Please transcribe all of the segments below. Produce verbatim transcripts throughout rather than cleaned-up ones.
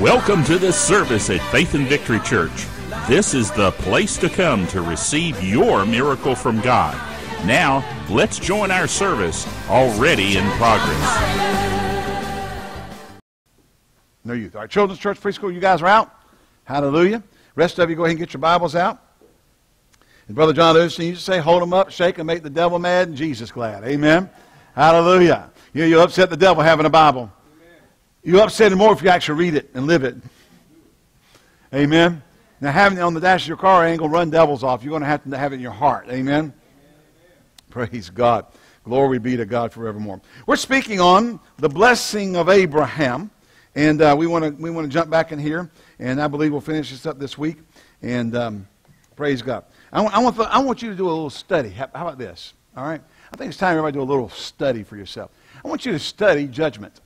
Welcome to this service at Faith and Victory Church. This is the place to come to receive your miracle from God. Now, let's join our service already in progress. No youth. All right, Children's Church, Preschool, you guys are out. Hallelujah. Rest of you, go ahead and get your Bibles out. And Brother John Lewison used to say, hold them up, shake them, make the devil mad, and Jesus glad. Amen. Hallelujah. You, you upset the devil having a Bible. You upset him more if you actually read it and live it. Amen. Now, having it on the dash of your car ain't going to run devils off. You're going to have to have it in your heart. Amen. Amen. Praise God. Glory be to God forevermore. We're speaking on the blessing of Abraham. And uh, we want to we want to jump back in here. And I believe we'll finish this up this week. And um, praise God. I want, I, want, I want you to do a little study. How, how about this? All right. I think it's time everybody do a little study for yourself. I want you to study judgment.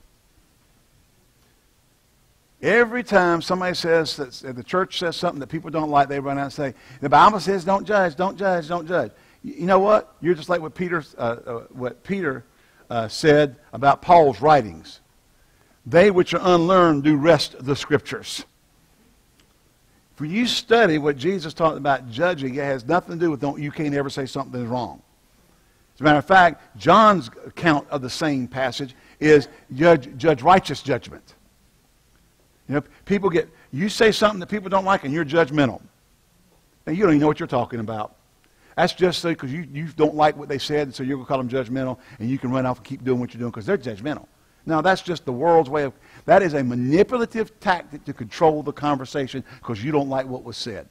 Every time somebody says, that the church says something that people don't like, they run out and say, the Bible says don't judge, don't judge, don't judge. You know what? You're just like what Peter, uh, uh, what Peter uh, said about Paul's writings. They which are unlearned do wrest the Scriptures. For you study what Jesus talked about judging, it has nothing to do with don't, you can't ever say something is wrong. As a matter of fact, John's account of the same passage is judge, judge righteous judgment. You know, people get, you say something that people don't like and you're judgmental. And you don't even know what you're talking about. That's just because you, you don't like what they said, so you're going to call them judgmental, and you can run off and keep doing what you're doing because they're judgmental. Now, that's just the world's way of, that is a manipulative tactic to control the conversation because you don't like what was said.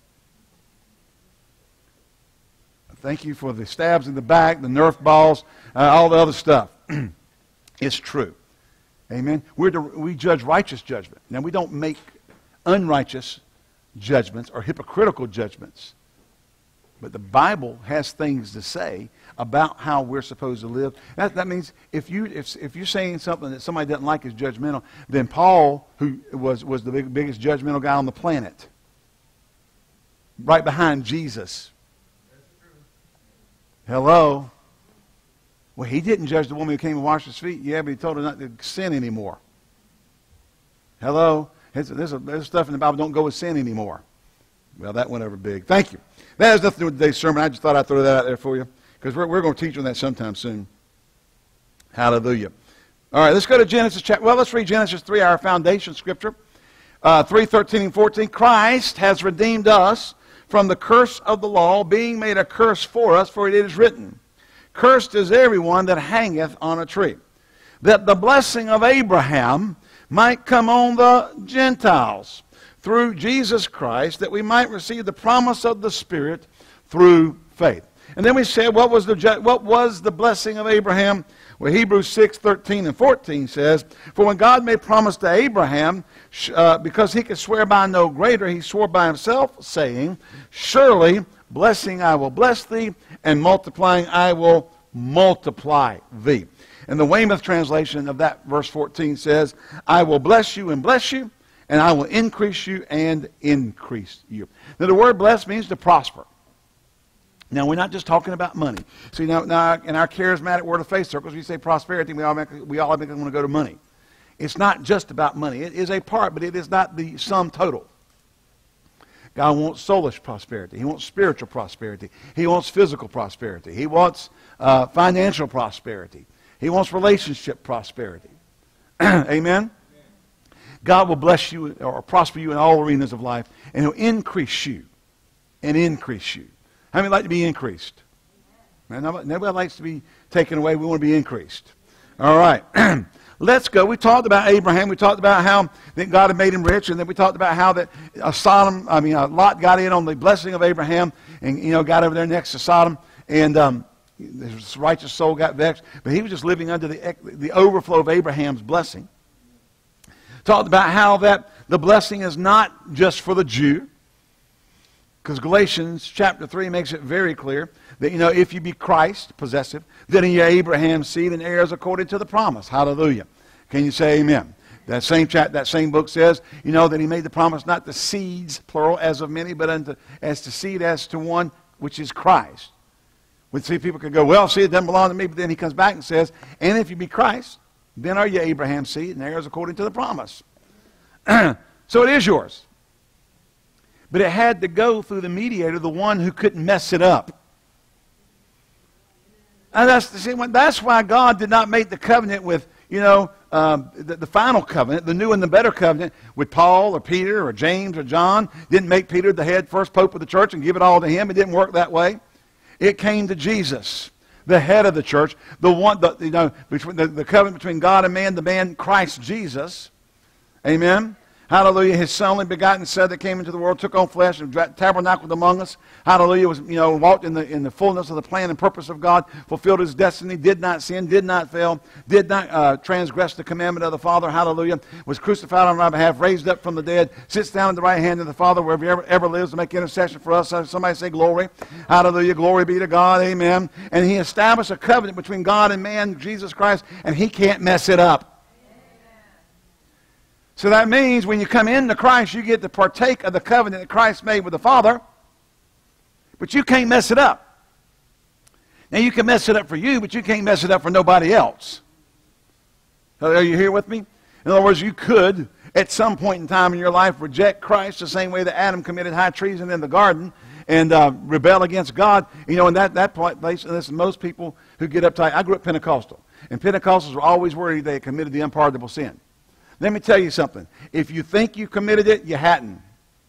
Thank you for the stabs in the back, the Nerf balls, uh, all the other stuff. It's true. Amen. We're to, we judge righteous judgment. Now, we don't make unrighteous judgments or hypocritical judgments. But the Bible has things to say about how we're supposed to live. That, that means if, you, if, if you're saying something that somebody doesn't like is judgmental, then Paul, who was, was the big, biggest judgmental guy on the planet, right behind Jesus. Hello? Well, he didn't judge the woman who came and washed his feet. Yeah, but he told her not to sin anymore. Hello? There's, there's, a, there's stuff in the Bible, don't go with sin anymore. Well, that went over big. Thank you. That has nothing to do with today's sermon. I just thought I'd throw that out there for you because we're, we're going to teach on that sometime soon. Hallelujah. All right, let's go to Genesis chapter. Well, let's read Genesis three, our foundation scripture. Uh, three, thirteen, and fourteen. Christ has redeemed us from the curse of the law, being made a curse for us, for it is written, cursed is everyone that hangeth on a tree, that the blessing of Abraham might come on the Gentiles through Jesus Christ, that we might receive the promise of the Spirit through faith. And then we said, what was the, what was the blessing of Abraham? Well, Hebrews six, thirteen, and fourteen says, for when God made promise to Abraham, uh, because he could swear by no greater, he swore by himself, saying, surely blessing I will bless thee, and multiplying I will multiply thee. And the Weymouth translation of that verse fourteen says, I will bless you and bless you, and I will increase you and increase you. Now, the word bless means to prosper. Now, we're not just talking about money. See, now, now in our charismatic Word of Faith circles, we say prosperity, we all make, we all make want to go to money. It's not just about money. It is a part, but it is not the sum total. God wants soulish prosperity. He wants spiritual prosperity. He wants physical prosperity. He wants uh, financial prosperity. He wants relationship prosperity. Amen? God will bless you or prosper you in all arenas of life, and He'll increase you and increase you. How many like to be increased? Man, nobody, nobody likes to be taken away. We want to be increased. All right. Let's go. We talked about Abraham. We talked about how that God had made him rich, and then we talked about how that uh, Sodom, I mean, uh, Lot got in on the blessing of Abraham, and you know, got over there next to Sodom, and um, his righteous soul got vexed, but he was just living under the the overflow of Abraham's blessing. Talked about how that the blessing is not just for the Jew, because Galatians chapter three makes it very clear that, you know, if you be Christ, possessive, then you're Abraham's seed and heirs according to the promise. Hallelujah. Can you say amen? That same chapter, that same book says, you know, that he made the promise not to seeds, plural, as of many, but unto, as to seed, as to one, which is Christ. We see people could go, well, see, it doesn't belong to me, but then he comes back and says, and if you be Christ, then are you Abraham's seed and heirs according to the promise. So it is yours. But it had to go through the mediator, the one who couldn't mess it up. And that's, see, that's why God did not make the covenant with, you know, um, the, the final covenant, the new and the better covenant with Paul or Peter or James or John. Didn't make Peter the head first pope of the church and give it all to him. It didn't work that way. It came to Jesus, the head of the church, the one, the, you know, between the, the covenant between God and man, the man Christ Jesus. Amen. Hallelujah. His son, only begotten Son that came into the world, took on flesh and tabernacled among us. Hallelujah. Was, you know, walked in the, in the fullness of the plan and purpose of God, fulfilled his destiny, did not sin, did not fail, did not uh, transgress the commandment of the Father. Hallelujah. Was crucified on our behalf, raised up from the dead, sits down at the right hand of the Father, wherever he ever, ever lives to make intercession for us. Somebody say glory. Hallelujah. Glory be to God. Amen. And he established a covenant between God and man, Jesus Christ, and he can't mess it up. So that means when you come into Christ, you get to partake of the covenant that Christ made with the Father, but you can't mess it up. Now, you can mess it up for you, but you can't mess it up for nobody else. Are you here with me? In other words, you could, at some point in time in your life, reject Christ the same way that Adam committed high treason in the garden and uh, rebel against God. You know, in that, that place, and this is most people who get uptight. I grew up Pentecostal, and Pentecostals were always worried they had committed the unpardonable sin. Let me tell you something. If you think you committed it, you hadn't.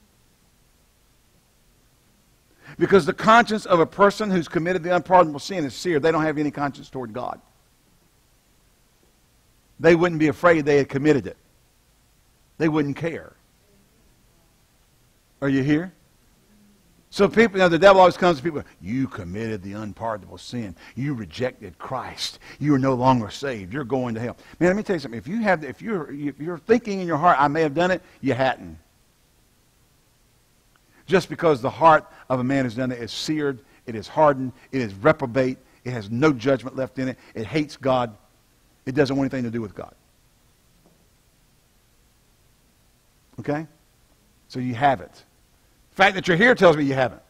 Because the conscience of a person who's committed the unpardonable sin is seared. They don't have any conscience toward God. They wouldn't be afraid they had committed it. They wouldn't care. Are you here? So people, you know, the devil always comes to people, you committed the unpardonable sin. You rejected Christ. You are no longer saved. You're going to hell. Man, let me tell you something. If you have, if you're, if you're thinking in your heart, I may have done it, you hadn't. Just because the heart of a man has done it is seared, it is hardened, it is reprobate, it has no judgment left in it, it hates God, it doesn't want anything to do with God. Okay? So you have it. The fact that you're here tells me you haven't.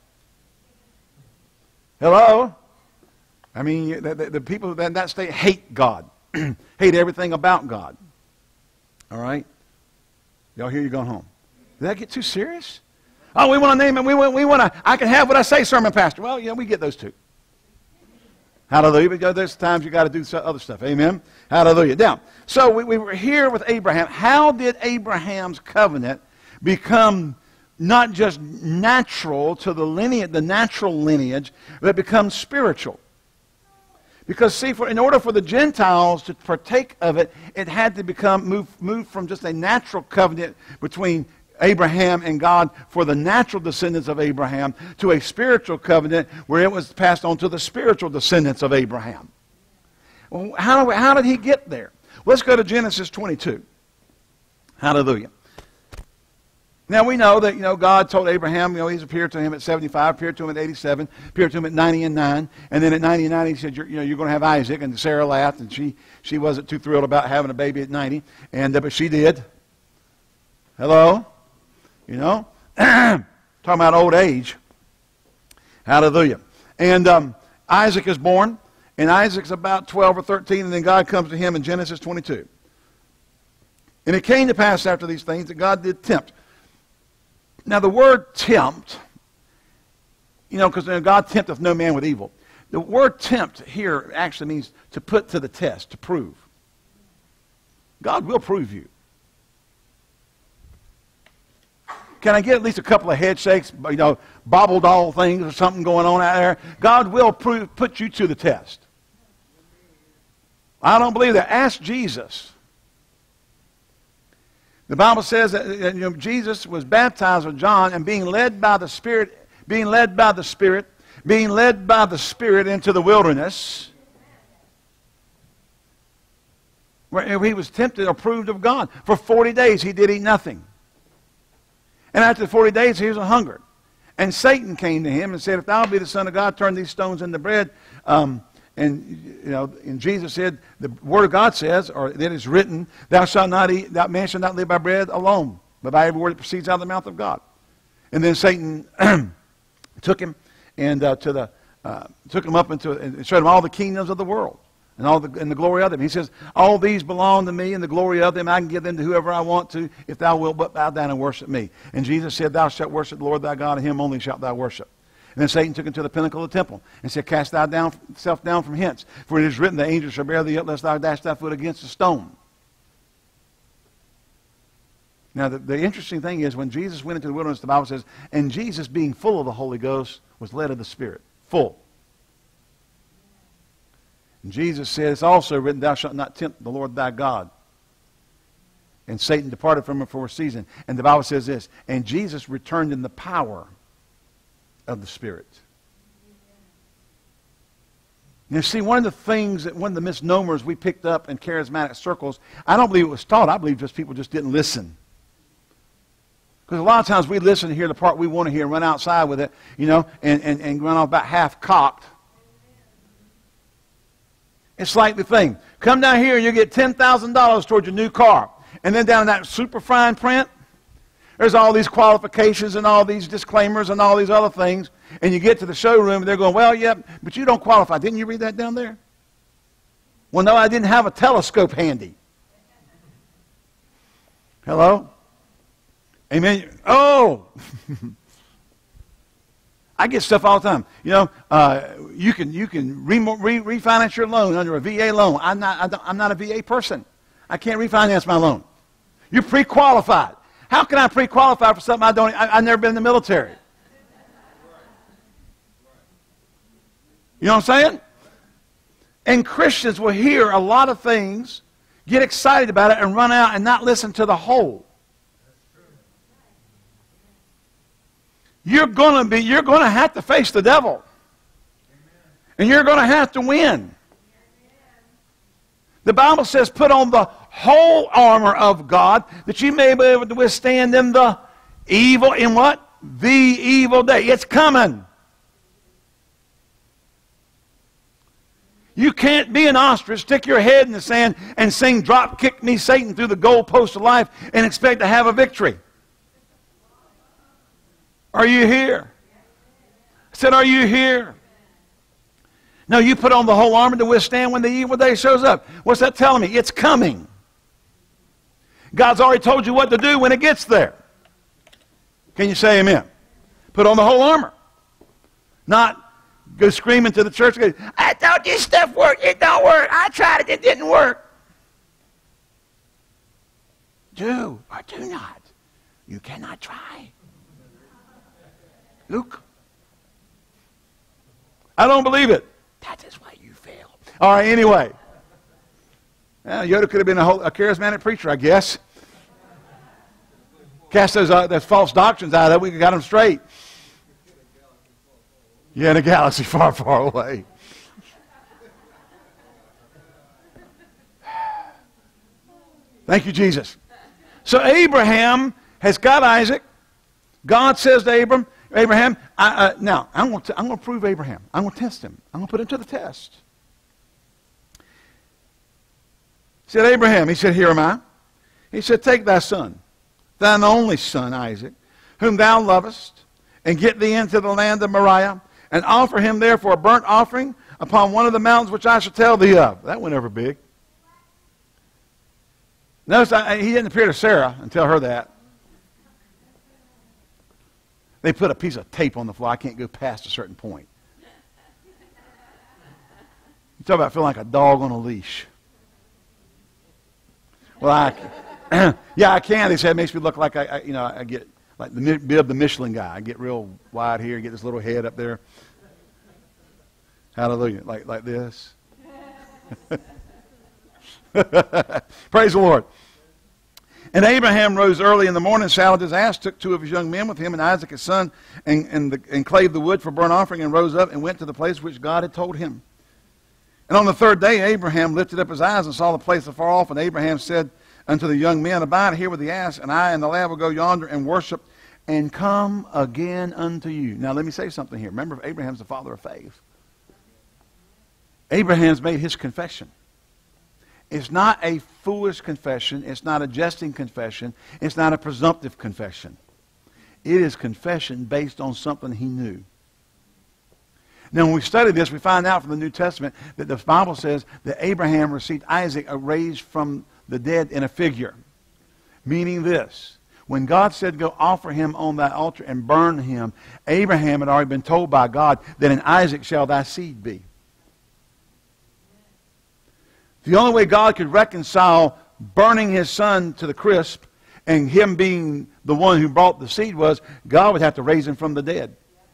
Hello? I mean, the, the, the people in that state hate God. Hate everything about God. All right? Y'all hear you going home. Did that get too serious? Oh, we want to name it. We want, we want to, I can have what I say, sermon pastor. Well, yeah, we get those too. Hallelujah. But there's times you got to do other stuff. Amen? Hallelujah. Now, so we, we were here with Abraham. How did Abraham's covenant become not just natural to the lineage, the natural lineage, but becomes spiritual? Because, see, for, in order for the Gentiles to partake of it, it had to become move, move from just a natural covenant between Abraham and God for the natural descendants of Abraham to a spiritual covenant where it was passed on to the spiritual descendants of Abraham. Well, how, how did he get there? Let's go to Genesis twenty-two. Hallelujah. Now we know that, you know, God told Abraham, you know, he's appeared to him at seventy-five, appeared to him at eighty-seven, appeared to him at ninety and nine, and then at ninety and nine he said, you're, you know, you're going to have Isaac, and Sarah laughed, and she, she wasn't too thrilled about having a baby at ninety, and uh, but she did. Hello? You know? Talking about old age. Hallelujah. And um, Isaac is born, and Isaac's about twelve or thirteen, and then God comes to him in Genesis twenty-two. And it came to pass after these things that God did tempt. Now, the word tempt, you know, because God tempteth no man with evil. The word tempt here actually means to put to the test, to prove. God will prove you. Can I get at least a couple of head shakes, you know, bobble doll things or something going on out there? God will prove, put you to the test. I don't believe that. Ask Jesus. The Bible says that, you know, Jesus was baptized with John and being led by the Spirit, being led by the Spirit, being led by the Spirit into the wilderness, where he was tempted or proved of God. For forty days he did eat nothing. And after the forty days he was hungered. And Satan came to him and said, if thou be the Son of God, turn these stones into bread. Um, And, you know, and Jesus said, the Word of God says, or it is written, thou shalt not eat, that man shall not live by bread alone, but by every word that proceeds out of the mouth of God. And then Satan took him and uh, to the uh, took him up into and showed him all the kingdoms of the world and all the, and the glory of them. He says, all these belong to me, and the glory of them I can give them to whoever I want to, if thou wilt but bow down and worship me. And Jesus said, thou shalt worship the Lord thy God, and him only shalt thou worship. And then Satan took him to the pinnacle of the temple and said, cast thou down, self down from hence, for it is written, the angels shall bear thee up, lest thou dash thy foot against a stone. Now, the, the interesting thing is, when Jesus went into the wilderness, the Bible says, and Jesus, being full of the Holy Ghost, was led of the Spirit. Full. And Jesus said, it's also written, thou shalt not tempt the Lord thy God. And Satan departed from him for a season. And the Bible says this, and Jesus returned in the power of the Spirit. Now, see, one of the things, that one of the misnomers we picked up in charismatic circles, I don't believe it was taught. I believe just people just didn't listen. Because a lot of times we listen to hear the part we want to hear and run outside with it, you know, and, and, and run off about half cocked. It's like the thing. Come down here and you get ten thousand dollars towards your new car. And then down in that super fine print, there's all these qualifications and all these disclaimers and all these other things. And you get to the showroom and they're going, well, yeah, but you don't qualify. Didn't you read that down there? Well, no, I didn't have a telescope handy. Hello? Amen. Oh! I get stuff all the time. You know, uh, you can you can re re refinance your loan under a V A loan. I'm not I don't, I'm not a V A person. I can't refinance my loan. You're pre-qualified. How can I pre-qualify for something I don't? I, I've never been in the military. You know what I'm saying? And Christians will hear a lot of things, get excited about it, and run out and not listen to the whole. You're going to be, you're going to have to face the devil. And you're going to have to win. The Bible says, put on the whole armor of God, that you may be able to withstand in the evil, in what? The evil day. It's coming. You can't be an ostrich, stick your head in the sand, and sing, drop kick me Satan through the goalpost of life, and expect to have a victory. Are you here? I said, are you here? No, you put on the whole armor to withstand when the evil day shows up. What's that telling me? It's coming. God's already told you what to do when it gets there. Can you say amen? Put on the whole armor. Not go screaming to the church, go, I thought this stuff worked. It don't work. I tried it. It didn't work. Do or do not. You cannot try. Luke, I don't believe it. That is why you fail. All right, anyway. Well, Yoda could have been a, whole, a charismatic preacher, I guess. Cast those, uh, those false doctrines out of that. We got them straight. Yeah, in a galaxy far, far away. Thank you, Jesus. So Abraham has got Isaac. God says to Abram, Abraham, I, uh, now, I'm going, to, I'm going to prove Abraham. I'm going to test him. I'm going to put him to the test. He said, Abraham, he said, here am I. He said, take thy son, thine only son, Isaac, whom thou lovest, and get thee into the land of Moriah, and offer him there for a burnt offering upon one of the mountains which I shall tell thee of. That went over big. Notice I, he didn't appear to Sarah and tell her that. They put a piece of tape on the floor. I can't go past a certain point. You talk about feeling like a dog on a leash. Well, I, yeah, I can. They say it makes me look like I, I you know, I get like the bib the Michelin guy. I get real wide here, get this little head up there. Hallelujah, like like this. Praise the Lord. And Abraham rose early in the morning, saddled his ass, took two of his young men with him and Isaac his son, and, and, the, and clave the wood for burnt offering, and rose up and went to the place which God had told him. And on the third day Abraham lifted up his eyes and saw the place afar off, and Abraham said unto the young men, abide here with the ass, and I and the lad will go yonder and worship, and come again unto you. Now let me say something here. Remember, Abraham's the father of faith. Abraham's made his confession. It's not a foolish confession. It's not a jesting confession. It's not a presumptive confession. It is confession based on something he knew. Now, when we study this, we find out from the New Testament that the Bible says that Abraham received Isaac raised from the dead in a figure. Meaning this, when God said, go offer him on that altar and burn him, Abraham had already been told by God that in Isaac shall thy seed be. The only way God could reconcile burning his son to the crisp and him being the one who brought the seed was God would have to raise him from the dead.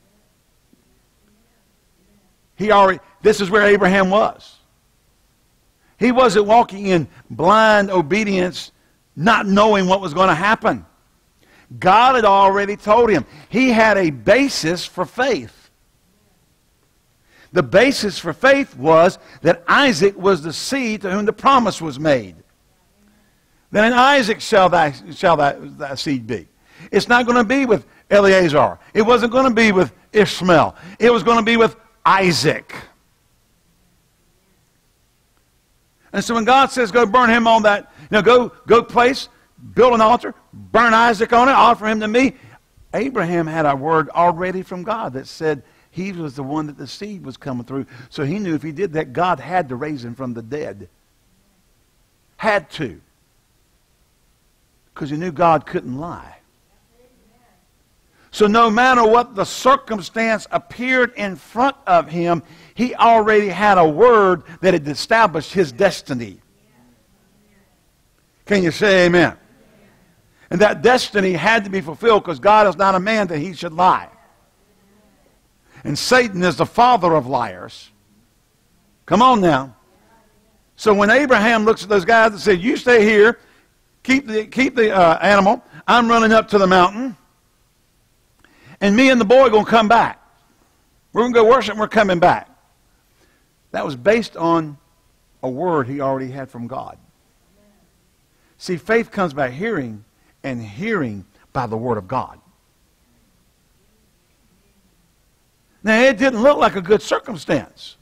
He already, this is where Abraham was. He wasn't walking in blind obedience, not knowing what was going to happen. God had already told him. He had a basis for faith. The basis for faith was that Isaac was the seed to whom the promise was made. Then in Isaac shall thy, shall thy, thy seed be. It's not going to be with Eleazar. It wasn't going to be with Ishmael. It was going to be with Isaac. And so when God says, go burn him on that, you know, go, go place, build an altar, burn Isaac on it, offer him to me. Abraham had a word already from God that said he was the one that the seed was coming through. So he knew if he did that, God had to raise him from the dead. Had to. Because he knew God couldn't lie. So no matter what the circumstance appeared in front of him, he already had a word that had established his destiny. Can you say amen? And that destiny had to be fulfilled because God is not a man that he should lie. And Satan is the father of liars. Come on now. So when Abraham looks at those guys and says, you stay here, keep the, keep the uh, animal, I'm running up to the mountain. And me and the boy are going to come back. We're going to go worship and we're coming back. That was based on a word he already had from God. See, faith comes by hearing, and hearing by the word of God. Now, it didn't look like a good circumstance.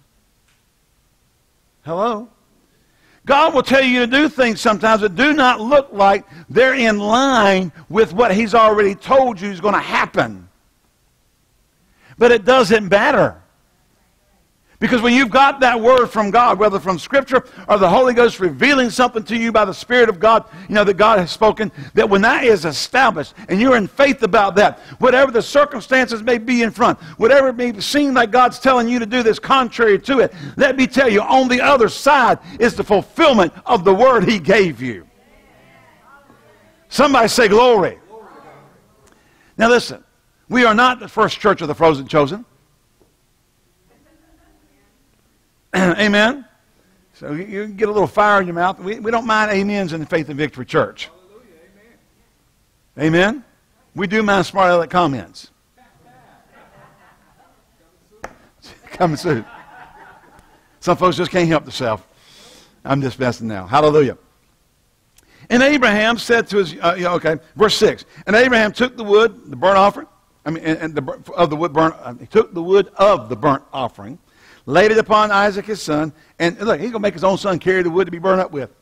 Hello? God will tell you to do things sometimes that do not look like they're in line with what he's already told you is going to happen. But it doesn't matter. Because when you've got that word from God, whether from Scripture or the Holy Ghost revealing something to you by the Spirit of God, you know, that God has spoken, that when that is established and you're in faith about that, whatever the circumstances may be in front, whatever it may seem like God's telling you to do that's contrary to it, let me tell you, on the other side is the fulfillment of the word he gave you. Somebody say glory. Now listen, we are not the first church of the frozen chosen. Amen. So you, you get a little fire in your mouth. We, we don't mind amens in the Faith and Victory Church. Amen. Amen. We do mind smart aleck comments. Coming soon. Some folks just can't help themselves. I'm just messing now. Hallelujah. And Abraham said to his, uh, yeah, okay, verse six. And Abraham took the wood, the burnt offering, I mean, and, and the of the wood burnt. Uh, he took the wood of the burnt offering, laid it upon Isaac his son, and look, he's going to make his own son carry the wood to be burned up with.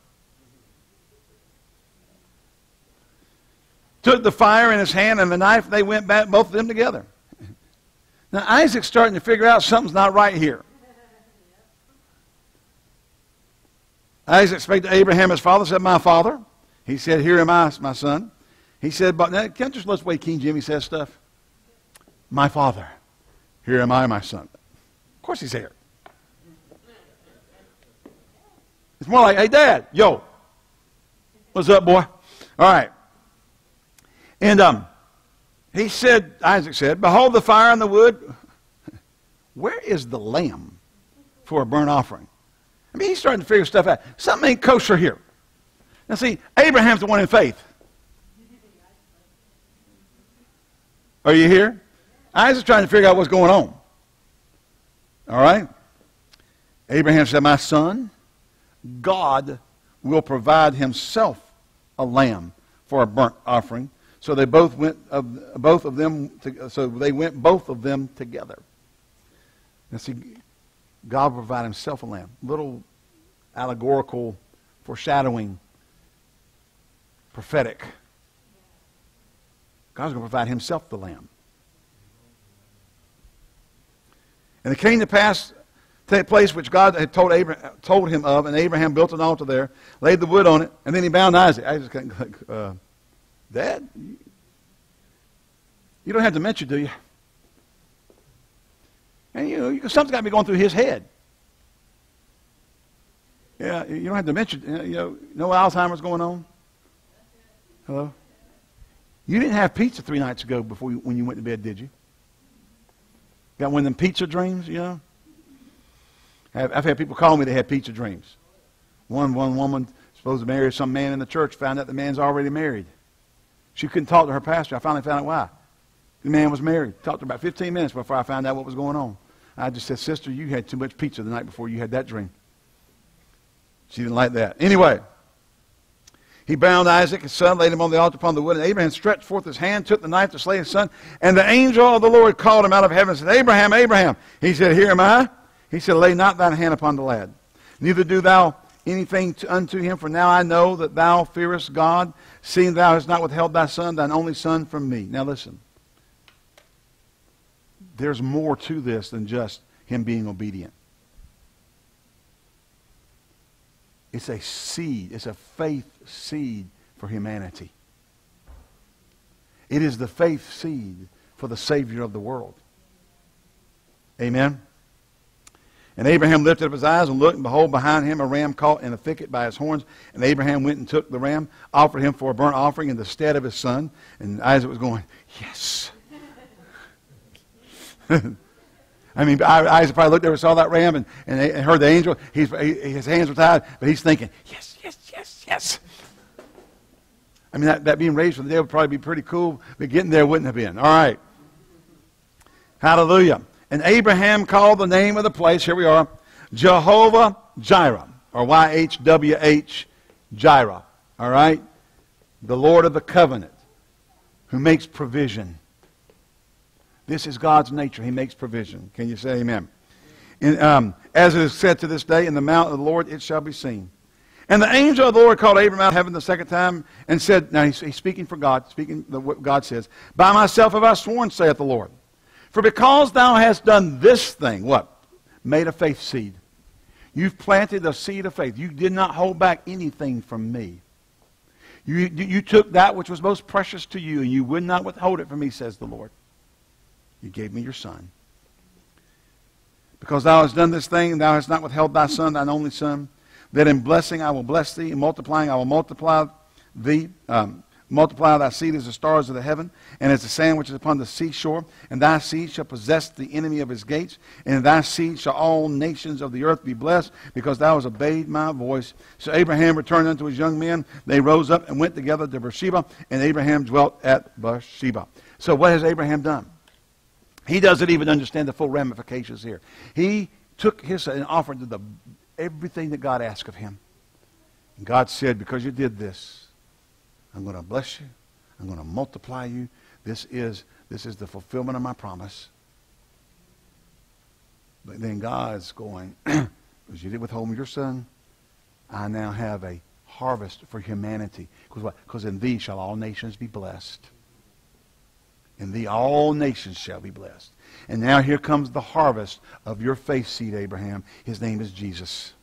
Took the fire in his hand and the knife, they went back, both of them together. Now Isaac's starting to figure out something's not right here. Isaac spake to Abraham his father, said, my father. He said, here am I, my son. He said, but now, can't just let's wait King Jimmy says stuff. My father, here am I, my son. Of course he's here. It's more like, hey, Dad, yo, what's up, boy? All right. And um, he said, Isaac said, behold the fire and the wood. Where is the lamb for a burnt offering? I mean, he's starting to figure stuff out. Something ain't kosher here. Now, see, Abraham's the one in faith. Are you here? Isaac's trying to figure out what's going on. All right? Abraham said, my son, God will provide himself a lamb for a burnt offering. So they both went of both of them to, so they went both of them together. Now see, God will provide himself a lamb. Little allegorical foreshadowing, prophetic. God's going to provide himself the lamb. And it came to pass, take place which God had told Abraham, told him of, and Abraham built an altar there, laid the wood on it, and then he bound Isaac. I just can't, uh, Dad, you don't have dementia, do you? And you know, something's got to be going through his head. Yeah, you don't have dementia. You know, no Alzheimer's going on. Hello. You didn't have pizza three nights ago before you, when you went to bed, did you? Got one of them pizza dreams, you know? I've, I've had people call me that had pizza dreams. One one woman supposed to marry some man in the church, found out the man's already married. She couldn't talk to her pastor. I finally found out why. The man was married. Talked to her about fifteen minutes before I found out what was going on. I just said, sister, you had too much pizza the night before you had that dream. She didn't like that. Anyway, he bound Isaac, his son, laid him on the altar upon the wood, and Abraham stretched forth his hand, took the knife to slay his son, and the angel of the Lord called him out of heaven and said, Abraham, Abraham. He said, Here am I. He said, Lay not thine hand upon the lad, neither do thou anything to, unto him, for now I know that thou fearest God, seeing thou hast not withheld thy son, thine only son, from me. Now listen. There's more to this than just him being obedient. It's a seed. It's a faith seed for humanity. It is the faith seed for the Savior of the world. Amen? And Abraham lifted up his eyes and looked, and behold, behind him a ram caught in a thicket by his horns. And Abraham went and took the ram, offered him for a burnt offering in the stead of his son. And Isaac was going, yes. I mean, Isaac probably looked over and saw that ram and, and heard the angel. He's, he, his hands were tied, but he's thinking, yes, yes, yes, yes. I mean, that, that being raised from the dead would probably be pretty cool, but getting there wouldn't have been. All right. Hallelujah. And Abraham called the name of the place, here we are, Jehovah Jireh, or Y H W H, Jireh. All right? The Lord of the covenant, who makes provision. This is God's nature. He makes provision. Can you say amen? And, um, as it is said to this day, in the mount of the Lord it shall be seen. And the angel of the Lord called Abraham out of heaven the second time and said, now he's, he's speaking for God, speaking the, what God says, By myself have I sworn, saith the Lord. For because thou hast done this thing, what? Made a faith seed. You've planted a seed of faith. You did not hold back anything from me. You, you took that which was most precious to you, and you would not withhold it from me, says the Lord. You gave me your son. Because thou hast done this thing, and thou hast not withheld thy son, thine only son, that in blessing I will bless thee, and multiplying I will multiply thee, um, multiply thy seed as the stars of the heaven, and as the sand which is upon the seashore. And thy seed shall possess the enemy of his gates, and in thy seed shall all nations of the earth be blessed, because thou hast obeyed my voice. So Abraham returned unto his young men. They rose up and went together to Beersheba, and Abraham dwelt at Beersheba. So what has Abraham done? He doesn't even understand the full ramifications here. He took his and offered the, everything that God asked of him. And God said, because you did this, I'm going to bless you. I'm going to multiply you. This is, this is the fulfillment of my promise. But then God's going, because you did withhold me your son, I now have a harvest for humanity. Because what? Because in thee shall all nations be blessed. In thee all nations shall be blessed. And now here comes the harvest of your faith seed, Abraham. His name is Jesus.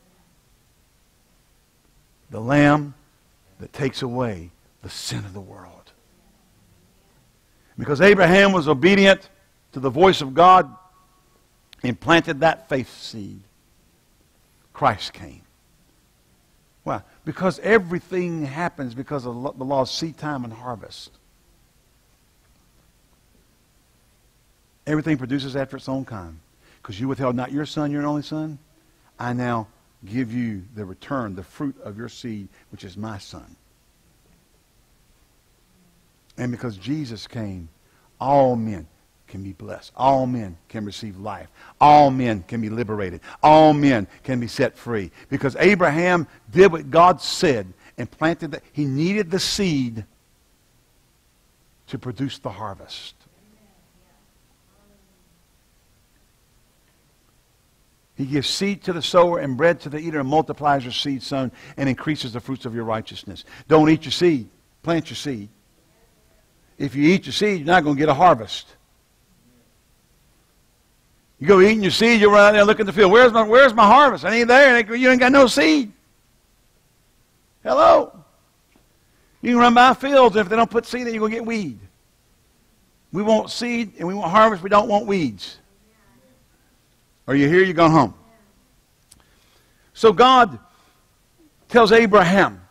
The Lamb that takes away the sin of the world. Because Abraham was obedient to the voice of God and planted that faith seed, Christ came. Why? Because everything happens because of the law of seed time and harvest. Everything produces after its own kind. Because you withheld not your son, your only son, I now give you the return, the fruit of your seed, which is my son. And because Jesus came, all men can be blessed. All men can receive life. All men can be liberated. All men can be set free. Because Abraham did what God said and planted that. He needed the seed to produce the harvest. He gives seed to the sower and bread to the eater and multiplies your seed sown and increases the fruits of your righteousness. Don't eat your seed. Plant your seed. If you eat your seed, you're not going to get a harvest. You go eating your seed, you run out there and look at the field. Where's my, where's my harvest? I ain't there. You ain't got no seed. Hello? You can run by fields, and if they don't put seed in, you're going to get weed. We want seed, and we want harvest. We don't want weeds. Are you here? You're going home. So God tells Abraham,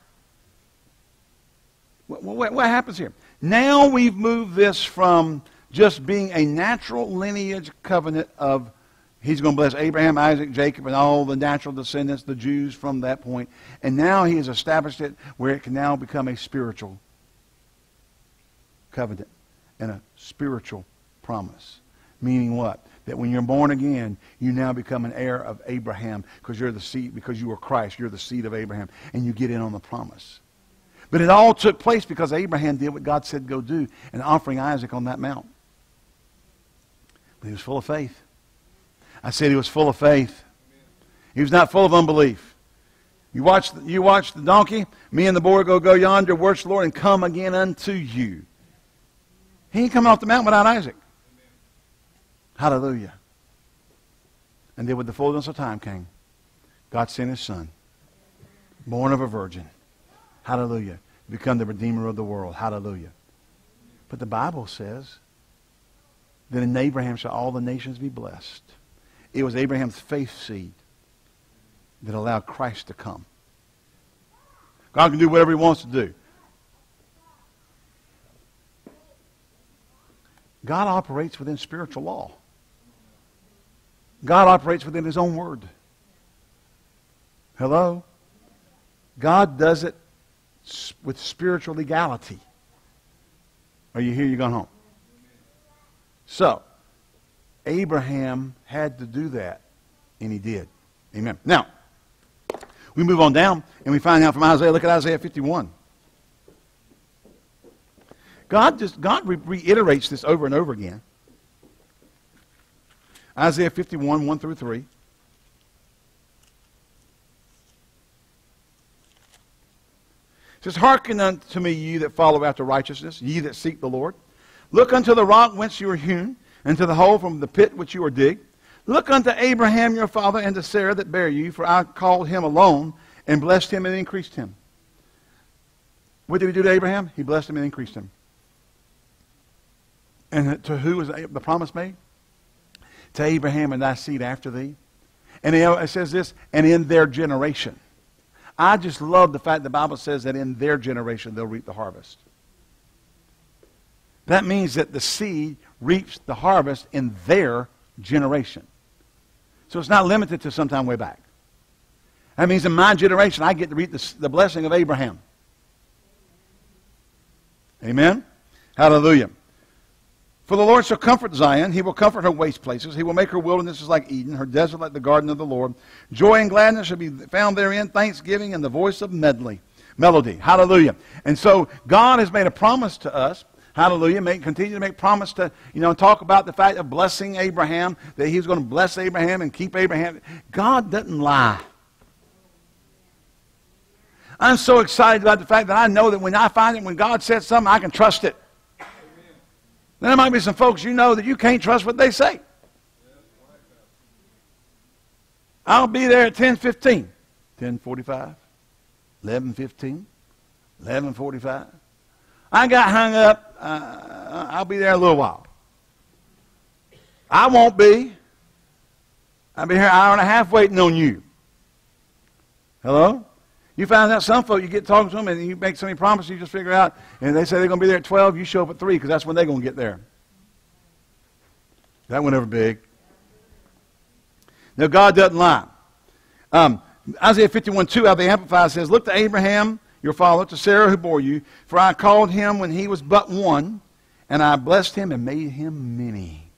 what, what, what happens here? Now we've moved this from just being a natural lineage covenant of he's going to bless Abraham, Isaac, Jacob, and all the natural descendants, the Jews from that point. And now he has established it where it can now become a spiritual covenant and a spiritual promise. Meaning what? That when you're born again, you now become an heir of Abraham because you're the seed, because you are Christ, you're the seed of Abraham, and you get in on the promise. But it all took place because Abraham did what God said go do in offering Isaac on that mount. But he was full of faith. I said he was full of faith. He was not full of unbelief. You watch, you watch the donkey, me and the boy go, go yonder, worship the Lord, and come again unto you. He ain't coming off the mountain without Isaac. Hallelujah. And then when the fullness of time came, God sent his son, born of a virgin. Hallelujah. To become the Redeemer of the world. Hallelujah. But the Bible says that in Abraham shall all the nations be blessed. It was Abraham's faith seed that allowed Christ to come. God can do whatever he wants to do. God operates within spiritual law. God operates within his own word. Hello? God does it with spiritual legality. Are you here? You're going home. So, Abraham had to do that, and he did. Amen. Now, we move on down, and we find out from Isaiah. Look at Isaiah fifty-one. God just God re- reiterates this over and over again. Isaiah fifty-one, one through three. It says, hearken unto me, ye that follow after righteousness, ye that seek the Lord. Look unto the rock whence you are hewn, and to the hole from the pit which you are digged. Look unto Abraham your father, and to Sarah that bare you, for I called him alone, and blessed him and increased him. What did he do to Abraham? He blessed him and increased him. And to who was the promise made? To Abraham and thy seed after thee. And it says this, and in their generation. I just love the fact the Bible says that in their generation they'll reap the harvest. That means that the seed reaps the harvest in their generation. So it's not limited to sometime way back. That means in my generation I get to reap the, the blessing of Abraham. Amen? Hallelujah. For the Lord shall comfort Zion. He will comfort her waste places. He will make her wildernesses like Eden, her desert like the garden of the Lord. Joy and gladness shall be found therein, thanksgiving and the voice of medley, melody. Hallelujah. And so God has made a promise to us. Hallelujah. Make, continue to make promise to, you know, talk about the fact of blessing Abraham, that he was going to bless Abraham and keep Abraham. God doesn't lie. I'm so excited about the fact that I know that when I find it, when God says something, I can trust it. Then there might be some folks you know that you can't trust what they say. I'll be there at ten fifteen, ten forty-five, eleven fifteen, eleven forty-five. I got hung up. Uh, I'll be there a little while. I won't be. I'll be here an hour and a half waiting on you. Hello? You find out some folk, you get talking to them and you make so many promises, you just figure out, and they say they're going to be there at twelve, you show up at three because that's when they're going to get there. That went over big. Now, God doesn't lie. Um, Isaiah fifty-one two out of the Amplified says, look to Abraham, your father, to Sarah who bore you, for I called him when he was but one, and I blessed him and made him many.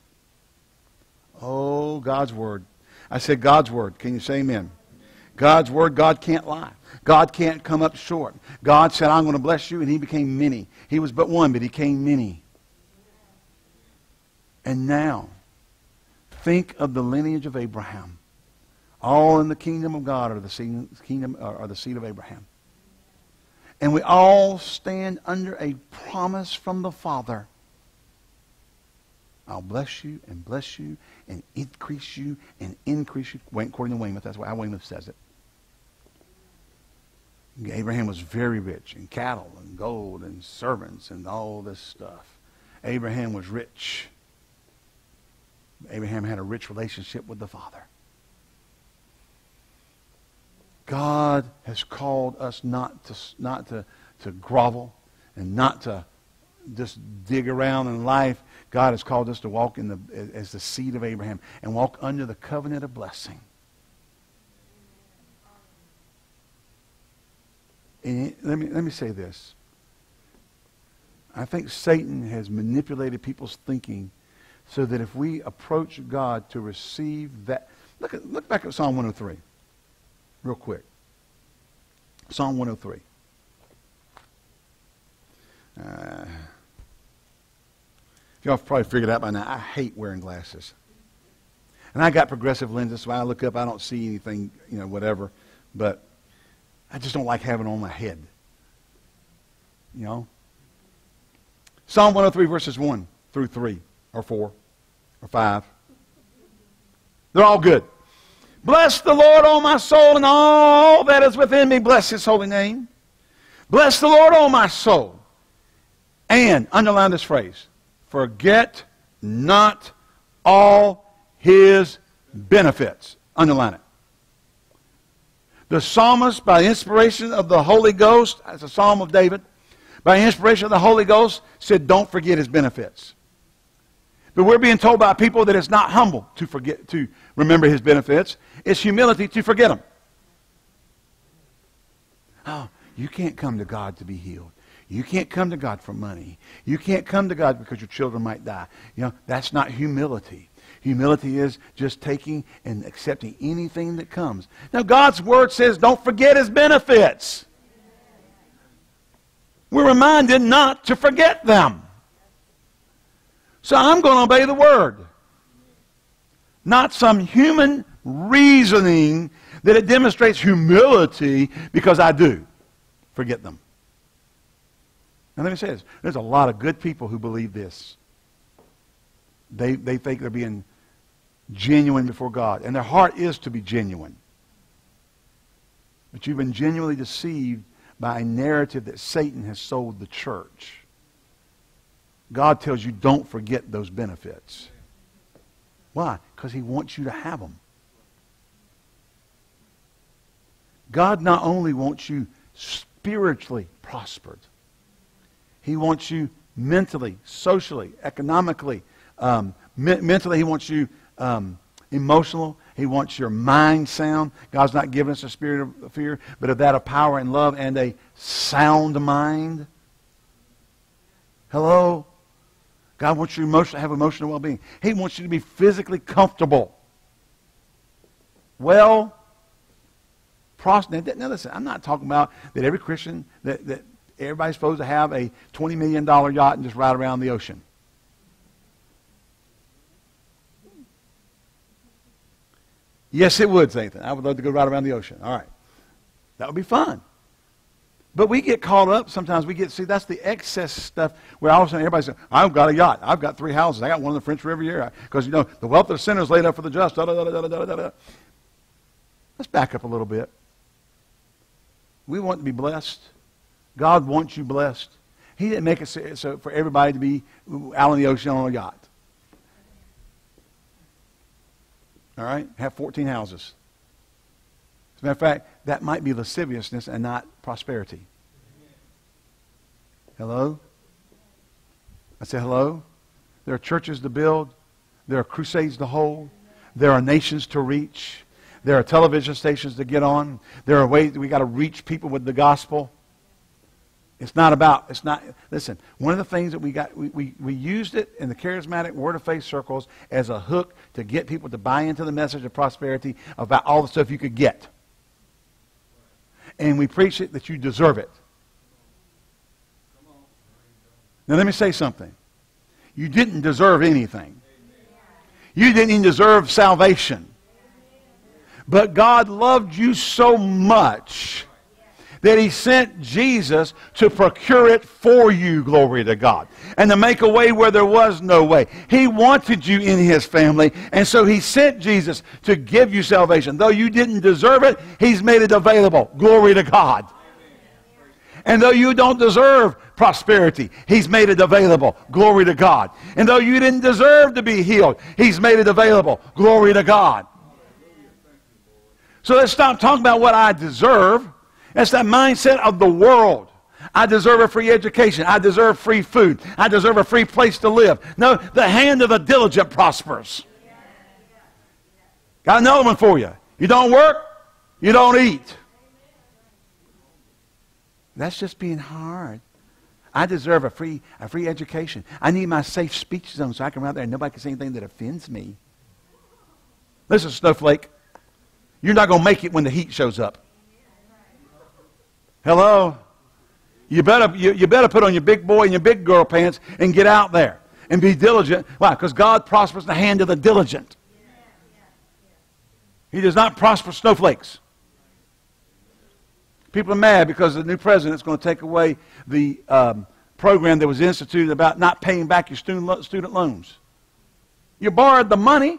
Oh, God's word. I said God's word. Can you say amen? God's word, God can't lie. God can't come up short. God said, I'm going to bless you, and he became many. He was but one, but he became many. And now, think of the lineage of Abraham. All in the kingdom of God are the seed, kingdom, are the seed of Abraham. And we all stand under a promise from the Father. I'll bless you and bless you and increase you and increase you. According to Weymouth, that's how Weymouth says it. Abraham was very rich in cattle and gold and servants and all this stuff. Abraham was rich. Abraham had a rich relationship with the Father. God has called us not to, not to, to grovel and not to just dig around in life. God has called us to walk in the, as the seed of Abraham and walk under the covenant of blessing. And let me, let me say this. I think Satan has manipulated people's thinking so that if we approach God to receive that... Look, at, look back at Psalm one oh three real quick. Psalm one oh three. Uh, y'all probably figured out by now, I hate wearing glasses. And I got progressive lenses, so when I look up, I don't see anything, you know, whatever. But I just don't like having it on my head. You know? Psalm one oh three, verses one through three, or four, or five. They're all good. Bless the Lord, O my soul, and all that is within me. Bless his holy name. Bless the Lord, O my soul. And, underline this phrase, forget not all his benefits. Underline it. The psalmist, by inspiration of the Holy Ghost, that's a psalm of David, by inspiration of the Holy Ghost, said don't forget his benefits. But we're being told by people that it's not humble to forget, to remember his benefits. It's humility to forget them. Oh, you can't come to God to be healed. You can't come to God for money. You can't come to God because your children might die. You know, that's not humility. Humility is just taking and accepting anything that comes. Now, God's Word says don't forget his benefits. We're reminded not to forget them. So I'm going to obey the Word. Not some human reasoning that it demonstrates humility because I do forget them. Now let me say this. There's a lot of good people who believe this. They, they think they're being genuine before God. And their heart is to be genuine. But you've been genuinely deceived by a narrative that Satan has sold the church. God tells you don't forget those benefits. Why? Because he wants you to have them. God not only wants you spiritually prospered. He wants you mentally, socially, economically. Um, me- mentally, he wants you um, emotional. He wants your mind sound. God's not giving us a spirit of fear, but of that of power and love and a sound mind. Hello? God wants you to have emotional well-being. He wants you to be physically comfortable. Well, prosperous. Now listen, I'm not talking about that every Christian, that, that everybody's supposed to have a twenty million dollars yacht and just ride around the ocean. Yes, it would, Nathan. I would love to go ride around the ocean. All right. That would be fun. But we get caught up sometimes. We get, see, that's the excess stuff where all of a sudden everybody says, I've got a yacht. I've got three houses. I got one in the French River here. Because, you know, the wealth of the sinner is laid up for the just. Da, da, da, da, da, da, da. Let's back up a little bit. We want to be blessed. God wants you blessed. He didn't make it so, so for everybody to be out in the ocean on a yacht. All right? Have fourteen houses. As a matter of fact, that might be lasciviousness and not prosperity. Hello? I say hello? There are churches to build. There are crusades to hold. There are nations to reach. There are television stations to get on. There are ways that we got to reach people with the gospel. It's not about, it's not, listen, one of the things that we got, we, we, we used it in the charismatic word of faith circles as a hook to get people to buy into the message of prosperity about all the stuff you could get. And we preach it that you deserve it. Now let me say something. You didn't deserve anything. You didn't even deserve salvation. But God loved you so much that he sent Jesus to procure it for you, glory to God, and to make a way where there was no way. He wanted you in his family, and so he sent Jesus to give you salvation. Though you didn't deserve it, he's made it available, glory to God. And though you don't deserve prosperity, he's made it available, glory to God. And though you didn't deserve to be healed, he's made it available, glory to God. So let's stop talking about what I deserve. That's that mindset of the world. I deserve a free education. I deserve free food. I deserve a free place to live. No, the hand of the diligent prospers. Got another one for you. You don't work, you don't eat. That's just being hard. I deserve a free, a free education. I need my safe speech zone so I can run out there and nobody can say anything that offends me. Listen, snowflake. You're not going to make it when the heat shows up. Hello? You better, you, you better put on your big boy and your big girl pants and get out there and be diligent. Why? Because God prospers the hand of the diligent. He does not prosper snowflakes. People are mad because the new president is going to take away the um, program that was instituted about not paying back your student, student loans. You borrowed the money.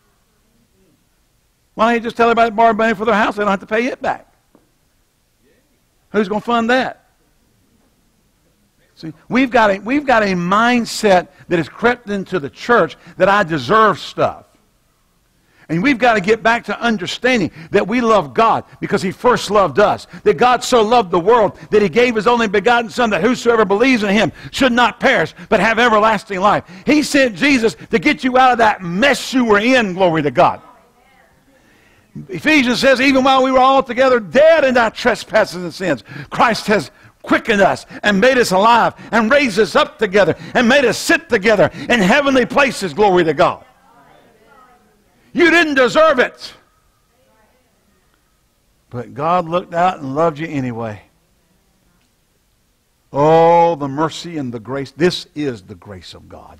Why don't you just tell everybody to borrow money for their house? They don't have to pay it back. Who's going to fund that? See, we've got a, we've got a mindset that has crept into the church that I deserve stuff. And we've got to get back to understanding that we love God because he first loved us. That God so loved the world that he gave his only begotten Son, that whosoever believes in him should not perish but have everlasting life. He sent Jesus to get you out of that mess you were in, glory to God. Ephesians says, even while we were all together dead in our trespasses and sins, Christ has quickened us and made us alive and raised us up together and made us sit together in heavenly places, glory to God. You didn't deserve it. But God looked out and loved you anyway. Oh, the mercy and the grace. This is the grace of God.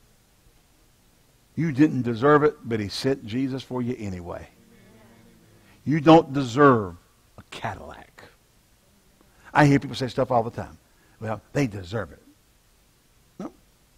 You didn't deserve it, but he sent Jesus for you anyway. You don't deserve a Cadillac. I hear people say stuff all the time. Well, they deserve it. No.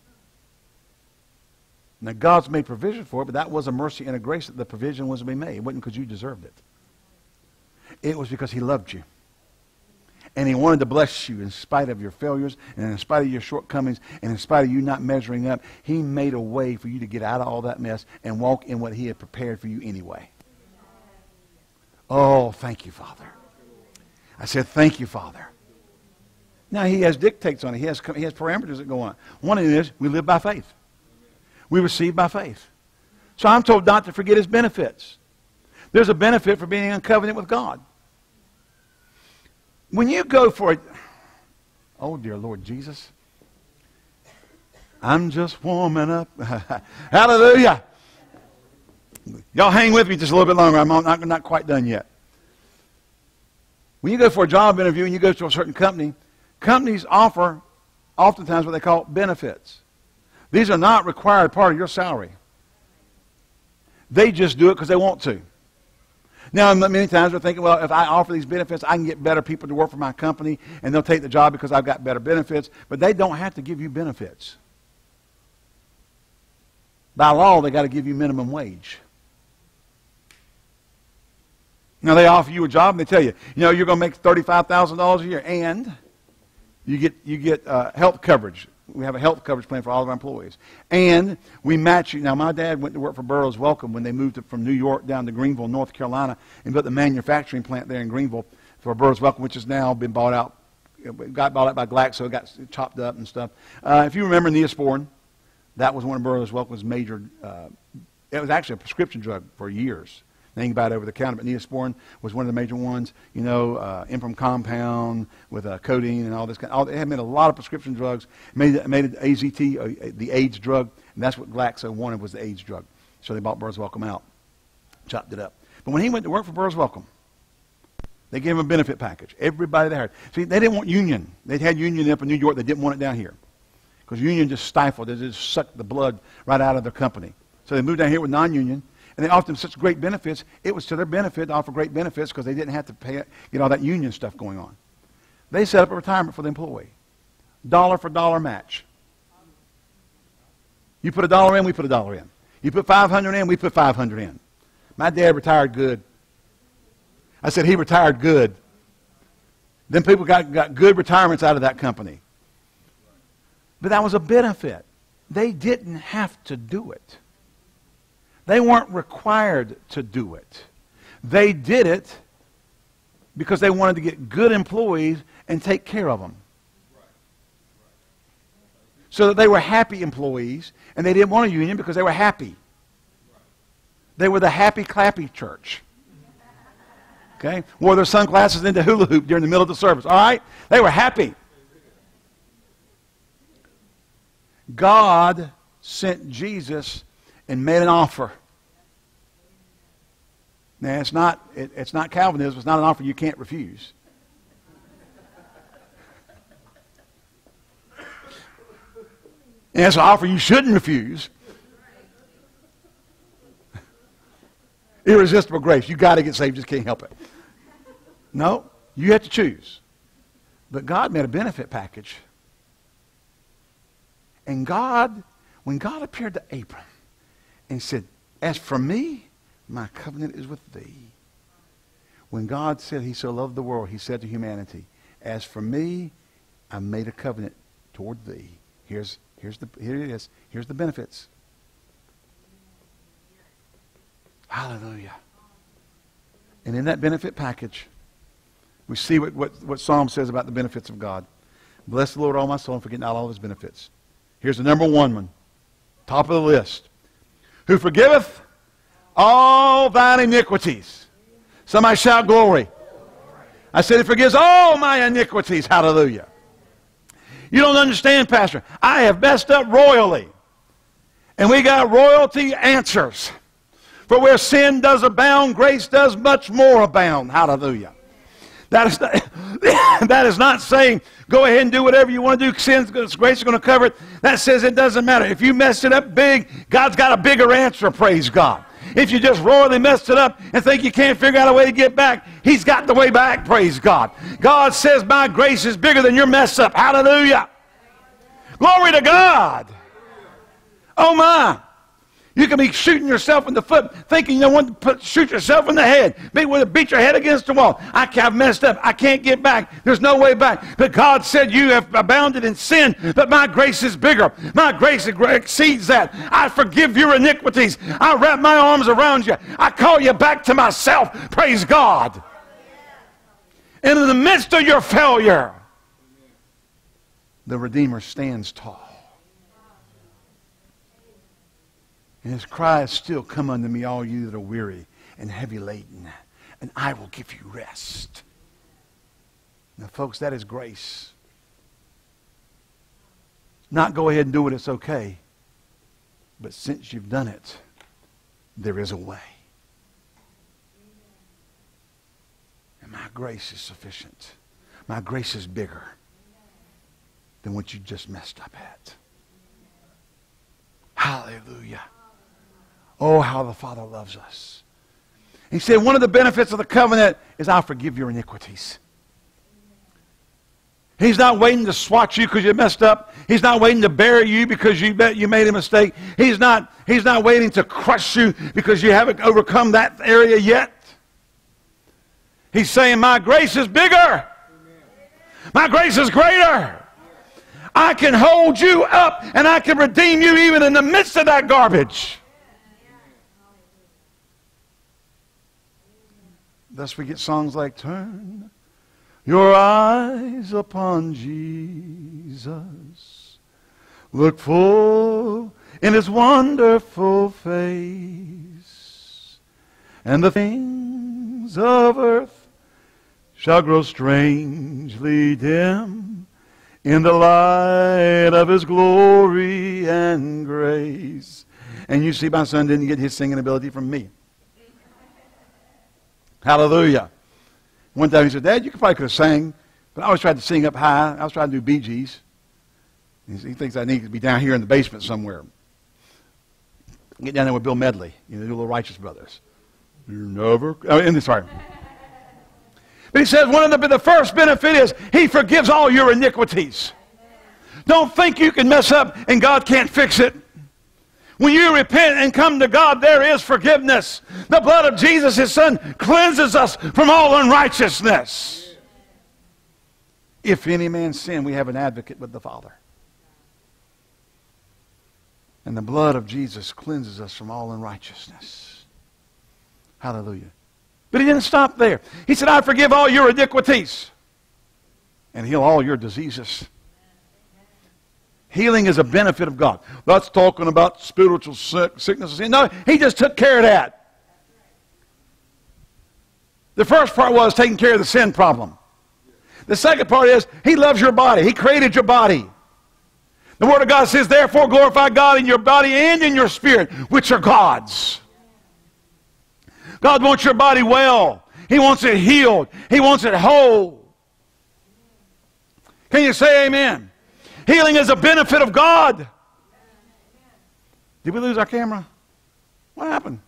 Now, God's made provision for it, but that was a mercy and a grace that the provision was to be made. It wasn't because you deserved it. It was because he loved you. And he wanted to bless you in spite of your failures and in spite of your shortcomings and in spite of you not measuring up. He made a way for you to get out of all that mess and walk in what he had prepared for you anyway. Oh, thank you, Father. I said, thank you, Father. Now, he has dictates on it. He has, he has parameters that go on. One of them is we live by faith. We receive by faith. So I'm told not to forget his benefits. There's a benefit for being in covenant with God. When you go for it, oh, dear Lord Jesus, I'm just warming up. Hallelujah. Y'all hang with me just a little bit longer. I'm not, not quite done yet. When you go for a job interview and you go to a certain company, companies offer oftentimes what they call benefits. These are not required part of your salary. They just do it because they want to. Now, many times we're thinking, well, if I offer these benefits, I can get better people to work for my company, and they'll take the job because I've got better benefits. But they don't have to give you benefits. By law, they got to give you minimum wage. Now, they offer you a job, and they tell you, you know, you're going to make thirty-five thousand dollars a year, and you get, you get uh, health coverage. We have a health coverage plan for all of our employees. And we match you. Now, my dad went to work for Burroughs Welcome when they moved from New York down to Greenville, North Carolina, and built the manufacturing plant there in Greenville for Burroughs Welcome, which has now been bought out. It got bought out by Glaxo. It got chopped up and stuff. Uh, if you remember Neosporin, that was one of Burroughs Welcome's major, uh, it was actually a prescription drug for years. They can buy it over the counter, but Neosporin was one of the major ones. You know, uh, Imprim compound with uh, codeine and all this kind. All, they had made a lot of prescription drugs. Made made it A Z T, uh, the AIDS drug, and that's what Glaxo wanted, was the AIDS drug. So they bought Burroughs Welcome out, chopped it up. But when he went to work for Burroughs Welcome, they gave him a benefit package. Everybody there. See, they didn't want union. They had union up in New York. They didn't want it down here because union just stifled. It just sucked the blood right out of their company. So they moved down here with non-union. And they offered them such great benefits. It was to their benefit to offer great benefits because they didn't have to pay, get all that union stuff going on. They set up a retirement for the employee. Dollar for dollar match. You put a dollar in, we put a dollar in. You put five hundred in, we put five hundred in. My dad retired good. I said he retired good. Then people got, got good retirements out of that company. But that was a benefit. They didn't have to do it. They weren't required to do it. They did it because they wanted to get good employees and take care of them. So that they were happy employees, and they didn't want a union because they were happy. They were the happy clappy church. Okay? Wore their sunglasses into hula hoop during the middle of the service. All right? They were happy. God sent Jesus and made an offer. Now, it's not, it, it's not Calvinism. It's not an offer you can't refuse. And it's an offer you shouldn't refuse. Irresistible grace. You got to get saved, just can't help it. No, you have to choose. But God made a benefit package. And God, when God appeared to Abram and said, as for me, my covenant is with thee. When God said he so loved the world, he said to humanity, as for me, I made a covenant toward thee. Here's, here's the, here it is. Here's the benefits. Hallelujah. And in that benefit package, we see what, what, what Psalm says about the benefits of God. Bless the Lord, all my soul, and forget not all of his benefits. Here's the number one one. Top of the list. Who forgiveth all thine iniquities. Somebody shout glory. I said he forgives all my iniquities. Hallelujah. You don't understand, Pastor. I have messed up royally. And we got royalty answers. For where sin does abound, grace does much more abound. Hallelujah. That is not, that is not saying go ahead and do whatever you want to do. Sin's grace is going to cover it. That says it doesn't matter. If you messed it up big, God's got a bigger answer, praise God. If you just royally messed it up and think you can't figure out a way to get back, he's got the way back, praise God. God says my grace is bigger than your mess up. Hallelujah. Glory to God. Oh my. You can be shooting yourself in the foot, thinking you want to put, shoot yourself in the head. Be, beat your head against the wall. I, I've messed up. I can't get back. There's no way back. But God said you have abounded in sin, but my grace is bigger. My grace exceeds that. I forgive your iniquities. I wrap my arms around you. I call you back to myself. Praise God. And in the midst of your failure, the Redeemer stands tall. And his cry is still, come unto me, all you that are weary and heavy laden, and I will give you rest. Now, folks, that is grace. Not go ahead and do it, it's okay. But since you've done it, there is a way. And my grace is sufficient. My grace is bigger than what you just messed up at. Hallelujah. Oh, how the Father loves us. He said one of the benefits of the covenant is I'll forgive your iniquities. He's not waiting to swat you because you messed up. He's not waiting to bury you because you bet you made a mistake. He's not, he's not waiting to crush you because you haven't overcome that area yet. He's saying my grace is bigger. My grace is greater. I can hold you up and I can redeem you even in the midst of that garbage. Thus we get songs like, turn your eyes upon Jesus. Look full in his wonderful face. And the things of earth shall grow strangely dim in the light of his glory and grace. And you see, my son didn't get his singing ability from me. Hallelujah. One time he said, Dad, you probably could have sang, but I always tried to sing up high. I was trying to do Bee Gees. He thinks I need to be down here in the basement somewhere. Get down there with Bill Medley, you know, the little Righteous Brothers. You never, oh, and sorry. But he says one of the, the first benefit is he forgives all your iniquities. Don't think you can mess up and God can't fix it. When you repent and come to God, there is forgiveness. The blood of Jesus, his Son, cleanses us from all unrighteousness. If any man sin, we have an advocate with the Father. And the blood of Jesus cleanses us from all unrighteousness. Hallelujah. But he didn't stop there. He said, I forgive all your iniquities and heal all your diseases. Healing is a benefit of God. That's talking about spiritual sickness. No, he just took care of that. The first part was taking care of the sin problem. The second part is he loves your body. He created your body. The Word of God says, therefore glorify God in your body and in your spirit, which are God's. God wants your body well. He wants it healed. He wants it whole. Can you say amen? Healing is a benefit of God. Did we lose our camera? What happened?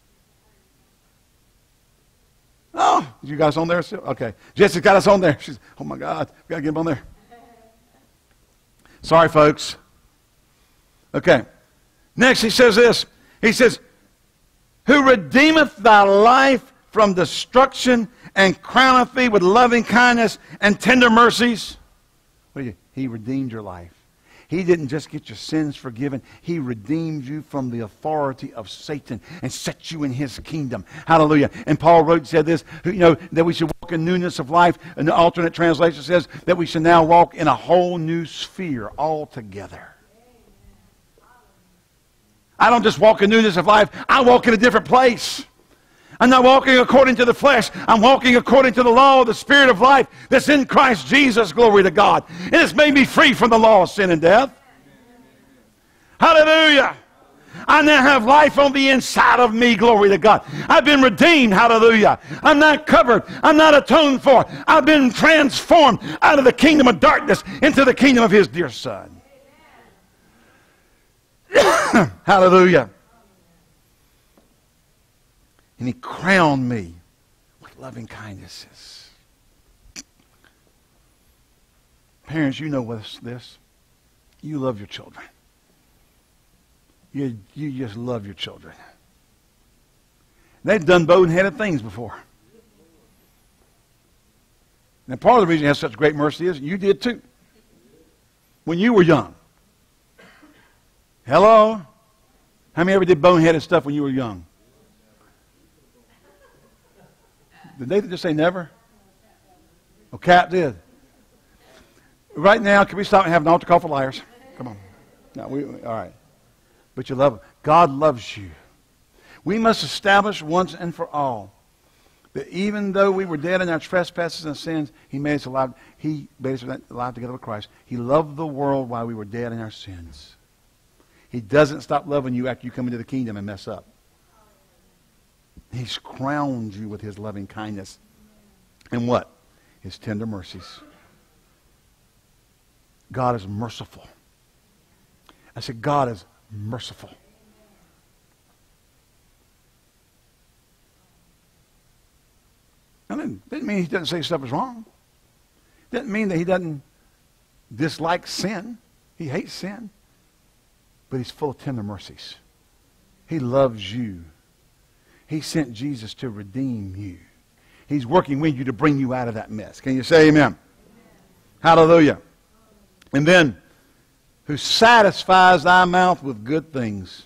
Oh, you guys on there still? Okay. Jessica got us on there. She's, oh my God, we got to get them on there. Sorry, folks. Okay. Next, he says this. He says, who redeemeth thy life from destruction and crowneth thee with loving kindness and tender mercies. What do you? He redeemed your life. He didn't just get your sins forgiven. He redeemed you from the authority of Satan and set you in his kingdom. Hallelujah. And Paul wrote, said this, you know, that we should walk in newness of life. And the alternate translation says that we should now walk in a whole new sphere altogether. I don't just walk in newness of life. I walk in a different place. I'm not walking according to the flesh. I'm walking according to the law of the Spirit of life that's in Christ Jesus. Glory to God. And it's made me free from the law of sin and death. Hallelujah. I now have life on the inside of me. Glory to God. I've been redeemed. Hallelujah. I'm not covered. I'm not atoned for. I've been transformed out of the kingdom of darkness into the kingdom of his dear Son. Hallelujah. And he crowned me with loving kindnesses. Parents, you know this. this. You love your children. You, you just love your children. They've done boneheaded things before. And part of the reason you have such great mercy is you did too. When you were young. Hello? How many ever did boneheaded stuff when you were young? Did they just say never? Oh, Cap did. Right now, can we stop and have an altar call for liars? Come on. No, we, all right. But you love them. God loves you. We must establish once and for all that even though we were dead in our trespasses and sins, he made us alive. He made us alive together with Christ. He loved the world while we were dead in our sins. He doesn't stop loving you after you come into the kingdom and mess up. He's crowned you with his loving kindness. And what? His tender mercies. God is merciful. I said, God is merciful. That didn't, didn't mean he doesn't say stuff is wrong. Didn't mean that he doesn't dislike sin. He hates sin. But he's full of tender mercies. He loves you. He sent Jesus to redeem you. He's working with you to bring you out of that mess. Can you say amen? Amen. Hallelujah. And then, who satisfies thy mouth with good things.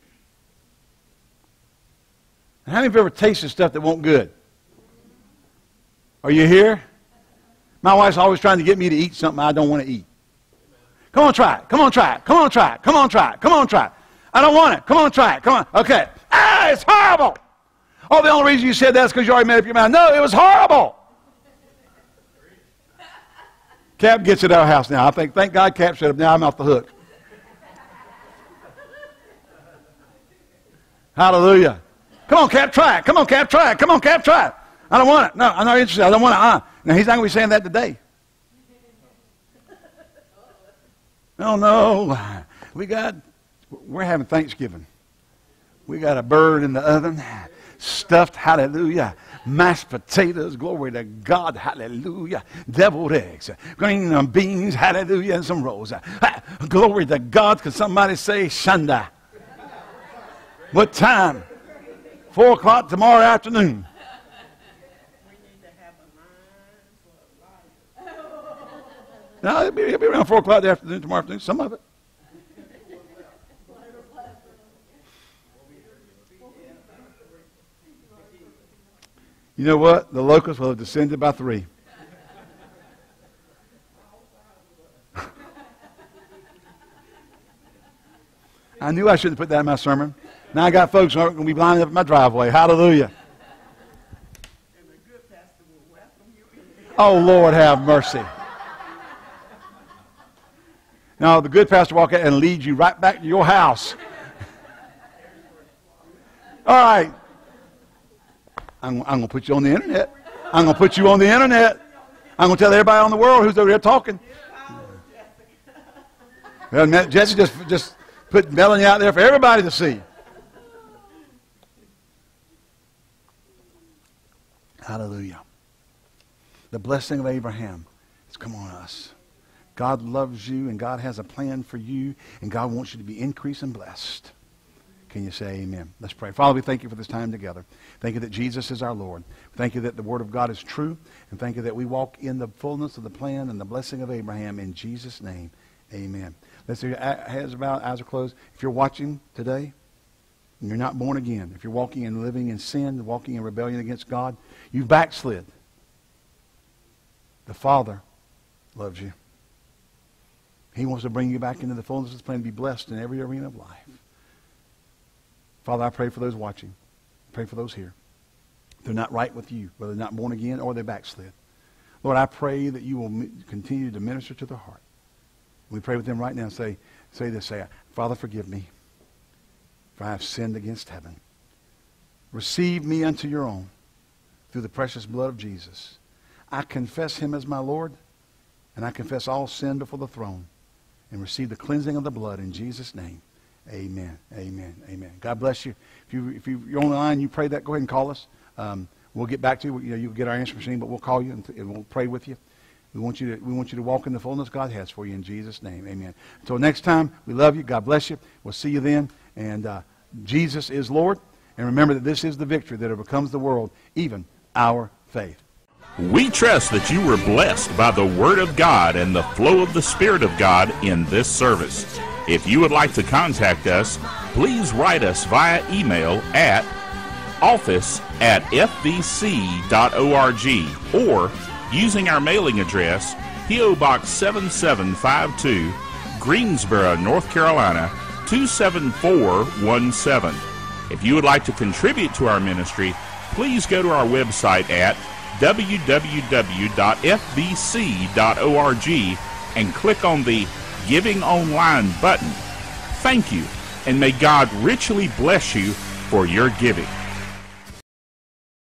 And how many of you ever tasted stuff that wasn't good? Are you here? My wife's always trying to get me to eat something I don't want to eat. Come on, try it. Come on, try it. Come on, try it. Come on, try it. Come on, try it. I don't want it. Come on, try it. Come on. Okay. Ah, it's horrible. Oh, the only reason you said that is because you already made up your mind. No, it was horrible. Cap gets it at our house now. I think, thank God Cap said it. Now I'm off the hook. Hallelujah. Come on, Cap, try it. Come on, Cap, try it. Come on, Cap, try it. I don't want it. No, I'm not interested. I don't want it. Uh. Now, he's not going to be saying that today. Oh, no. We got, we're having Thanksgiving. We got a bird in the oven, stuffed, hallelujah, mashed potatoes, glory to God, hallelujah, deviled eggs, green beans, hallelujah, and some rolls. Glory to God. Could somebody say Shanda? What time? Four o'clock tomorrow afternoon. No, it'll be, it'll be around four o'clock the afternoon tomorrow afternoon, some of it. You know what? The locusts will have descended by three. I knew I shouldn't put that in my sermon. Now I got folks who aren't going to be lining up in my driveway. Hallelujah. Oh, Lord, have mercy. Now, the good pastor will walk out and lead you right back to your house. All right. I'm, I'm going to put you on the internet. I'm going to put you on the internet. I'm going to tell everybody on the world who's over there talking. Well, Jesse just, just put Melanie out there for everybody to see. Hallelujah. The blessing of Abraham has come on us. God loves you, and God has a plan for you, and God wants you to be increased and blessed. Can you say amen? Let's pray. Father, we thank you for this time together. Thank you that Jesus is our Lord. Thank you that the Word of God is true, and thank you that we walk in the fullness of the plan and the blessing of Abraham. In Jesus' name, amen. Let's see your heads about, eyes are closed. If you're watching today, and you're not born again, if you're walking and living in sin, walking in rebellion against God, you've backslid. The Father loves you. He wants to bring you back into the fullness of His plan to be blessed in every arena of life. Father, I pray for those watching. I pray for those here. They're not right with you, whether they're not born again or they're backslid. Lord, I pray that you will continue to minister to their heart. We pray with them right now and say, say this, say, Father, forgive me, for I have sinned against heaven. Receive me unto your own through the precious blood of Jesus. I confess Him as my Lord, and I confess all sin before the throne, and receive the cleansing of the blood in Jesus' name. Amen. Amen. Amen. God bless you. If you if you, you're on the line, you pray that, go ahead and call us. Um, we'll get back to you. You know, you'll get our answer machine, but we'll call you and, and we'll pray with you. We want you to we want you to walk in the fullness God has for you in Jesus' name. Amen. Until next time, we love you. God bless you. We'll see you then. And uh, Jesus is Lord. And remember that this is the victory that overcomes the world, even our faith. We trust that you were blessed by the Word of God and the flow of the Spirit of God in this service. If you would like to contact us, please write us via email at office at f v c dot org or using our mailing address, P O Box seven seven five two, Greensboro, North Carolina, two seven four one seven. If you would like to contribute to our ministry, please go to our website at w w w dot f v c dot org and click on the Giving Online button. Thank you, and may God richly bless you for your giving.